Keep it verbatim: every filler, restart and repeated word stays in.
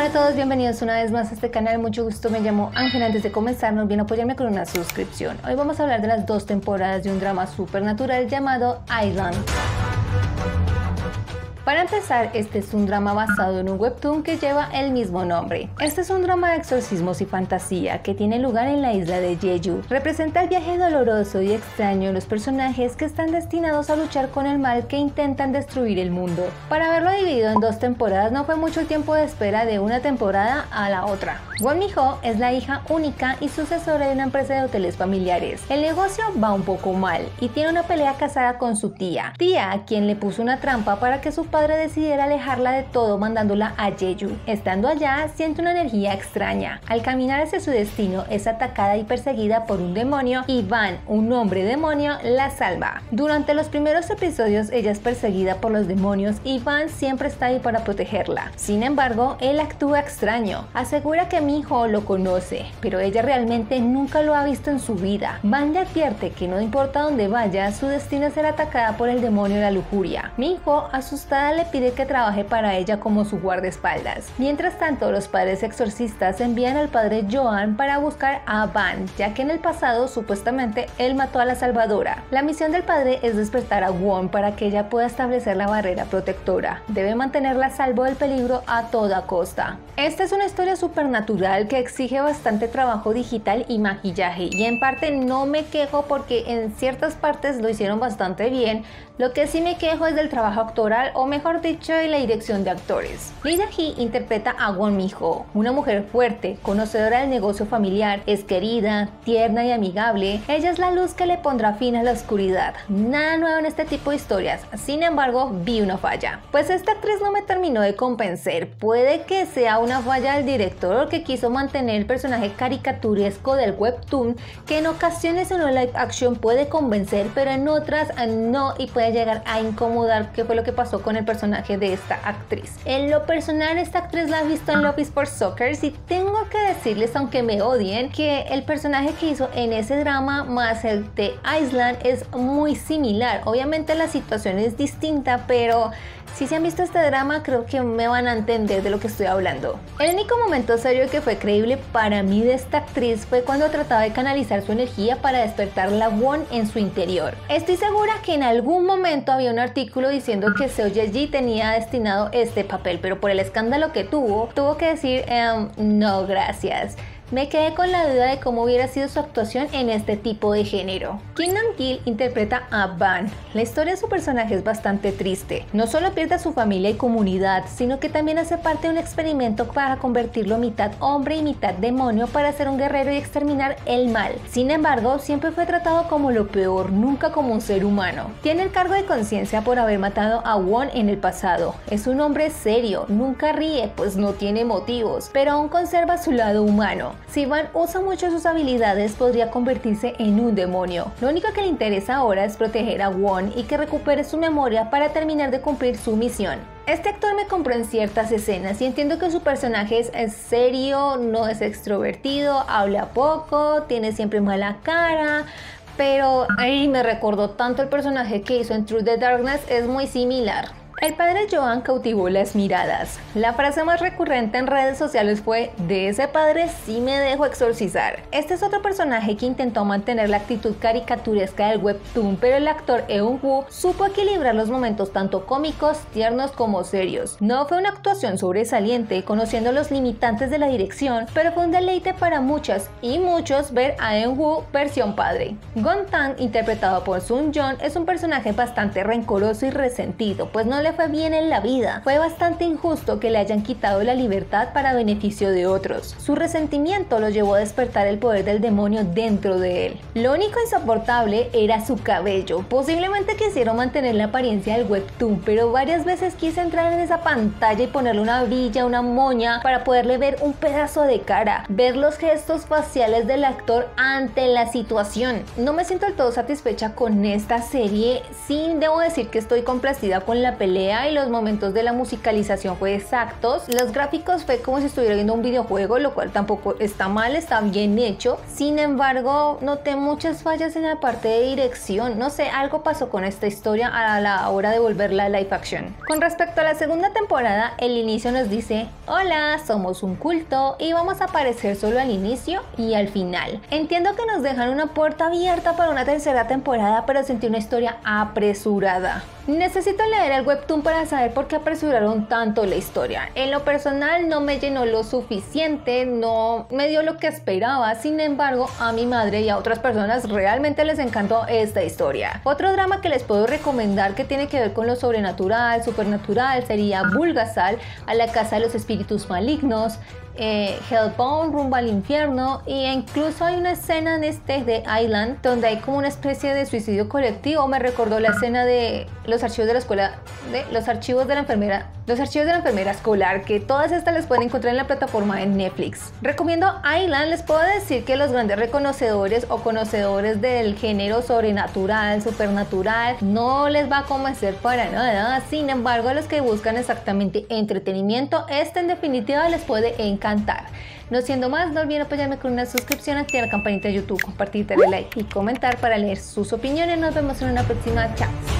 a todos, bienvenidos una vez más a este canal, mucho gusto, me llamo Ángel. Antes de comenzar no olviden apoyarme con una suscripción. Hoy vamos a hablar de las dos temporadas de un drama supernatural llamado Island. Para empezar, este es un drama basado en un webtoon que lleva el mismo nombre. Este es un drama de exorcismos y fantasía que tiene lugar en la isla de Jeju. Representa el viaje doloroso y extraño de los personajes que están destinados a luchar con el mal que intentan destruir el mundo. Para haberlo dividido en dos temporadas no fue mucho el tiempo de espera de una temporada a la otra. Won Mi-ho es la hija única y sucesora de una empresa de hoteles familiares. El negocio va un poco mal y tiene una pelea casada con su tía, tía a quien le puso una trampa para que su padre padre decidiera alejarla de todo mandándola a Jeju. Estando allá, siente una energía extraña. Al caminar hacia su destino, es atacada y perseguida por un demonio y Van, un hombre demonio, la salva. Durante los primeros episodios, ella es perseguida por los demonios y Van siempre está ahí para protegerla. Sin embargo, él actúa extraño. Asegura que Mi-ho lo conoce, pero ella realmente nunca lo ha visto en su vida. Van le advierte que no importa dónde vaya, su destino es ser atacada por el demonio de la lujuria. Mi-ho, asustada, le pide que trabaje para ella como su guardaespaldas. Mientras tanto, los padres exorcistas envían al padre Joan para buscar a Van, ya que en el pasado supuestamente él mató a la salvadora. La misión del padre es despertar a Won para que ella pueda establecer la barrera protectora. Debe mantenerla a salvo del peligro a toda costa. Esta es una historia supernatural que exige bastante trabajo digital y maquillaje, y en parte no me quejo porque en ciertas partes lo hicieron bastante bien. Lo que sí me quejo es del trabajo actoral, o mejor dicho, de la dirección de actores. Lee Da-hee interpreta a Won Mi-ho, una mujer fuerte, conocedora del negocio familiar, es querida, tierna y amigable. Ella es la luz que le pondrá fin a la oscuridad. Nada nuevo en este tipo de historias, sin embargo, vi una falla. Pues esta actriz no me terminó de convencer. Puede que sea una falla del director, que quiso mantener el personaje caricaturesco del webtoon, que en ocasiones en un live action puede convencer, pero en otras no, y puede llegar a incomodar, que fue lo que pasó con el personaje de esta actriz. En lo personal, esta actriz la he visto en Love is for Soccer y tengo que decirles, aunque me odien, que el personaje que hizo en ese drama más el de Island es muy similar. Obviamente la situación es distinta, pero si se han visto este drama creo que me van a entender de lo que estoy hablando. El único momento serio que fue creíble para mí de esta actriz fue cuando trataba de canalizar su energía para despertar la Won en su interior. Estoy segura que en algún momento había un artículo diciendo que Seo Ye-ji tenía destinado este papel, pero por el escándalo que tuvo, tuvo que decir ehm, no gracias. Me quedé con la duda de cómo hubiera sido su actuación en este tipo de género. Kim Nam-gil interpreta a Van. La historia de su personaje es bastante triste. No solo pierde a su familia y comunidad, sino que también hace parte de un experimento para convertirlo mitad hombre y mitad demonio para ser un guerrero y exterminar el mal. Sin embargo, siempre fue tratado como lo peor, nunca como un ser humano. Tiene el cargo de conciencia por haber matado a Won en el pasado. Es un hombre serio, nunca ríe, pues no tiene motivos, pero aún conserva su lado humano. Si Van usa mucho sus habilidades, podría convertirse en un demonio. Lo único que le interesa ahora es proteger a Won y que recupere su memoria para terminar de cumplir su misión. Este actor me compró en ciertas escenas y entiendo que su personaje es serio, no es extrovertido, habla poco, tiene siempre mala cara, pero ahí me recordó tanto el personaje que hizo en Through the Darkness, es muy similar. El padre Joan cautivó las miradas. La frase más recurrente en redes sociales fue: de ese padre sí me dejo exorcizar. Este es otro personaje que intentó mantener la actitud caricaturesca del webtoon, pero el actor Eun-woo supo equilibrar los momentos tanto cómicos, tiernos como serios. No fue una actuación sobresaliente, conociendo los limitantes de la dirección, pero fue un deleite para muchas y muchos ver a Eun-woo versión padre. Gon-tang, interpretado por Sun-yeon, es un personaje bastante rencoroso y resentido, pues no le fue bien en la vida. Fue bastante injusto que le hayan quitado la libertad para beneficio de otros. Su resentimiento lo llevó a despertar el poder del demonio dentro de él. Lo único insoportable era su cabello. Posiblemente quisieron mantener la apariencia del webtoon, pero varias veces quise entrar en esa pantalla y ponerle una brilla, una moña, para poderle ver un pedazo de cara, ver los gestos faciales del actor ante la situación. No me siento del todo satisfecha con esta serie. Sí, debo decir que estoy complacida con la pelea pelea y los momentos de la musicalización fue exactos. Los gráficos fue como si estuviera viendo un videojuego, lo cual tampoco está mal, está bien hecho. Sin embargo, noté muchas fallas en la parte de dirección. No sé, algo pasó con esta historia a la hora de volverla a live action. Con respecto a la segunda temporada, el inicio nos dice: hola, somos un culto y vamos a aparecer solo al inicio y al final. Entiendo que nos dejan una puerta abierta para una tercera temporada, pero sentí una historia apresurada. Necesito leer el webtoon para saber por qué apresuraron tanto la historia. En lo personal no me llenó lo suficiente, no me dio lo que esperaba. Sin embargo, a mi madre y a otras personas realmente les encantó esta historia. Otro drama que les puedo recomendar que tiene que ver con lo sobrenatural, supernatural, sería Bulgasal, a la casa de los espíritus malignos, eh, Hellbound, rumbo al infierno, y incluso hay una escena en este de Island donde hay como una especie de suicidio colectivo. Me recordó la escena de los archivos de la escuela, de los archivos de la enfermera, los archivos de la enfermera escolar, que todas estas les pueden encontrar en la plataforma de Netflix. Recomiendo Island. Les puedo decir que los grandes reconocedores o conocedores del género sobrenatural, supernatural, no les va a convencer para nada. Sin embargo, a los que buscan exactamente entretenimiento, este en definitiva les puede encantar. No siendo más, no olviden apoyarme con una suscripción, activar la campanita de YouTube, compartir, darle like y comentar para leer sus opiniones. Nos vemos en una próxima. Chao.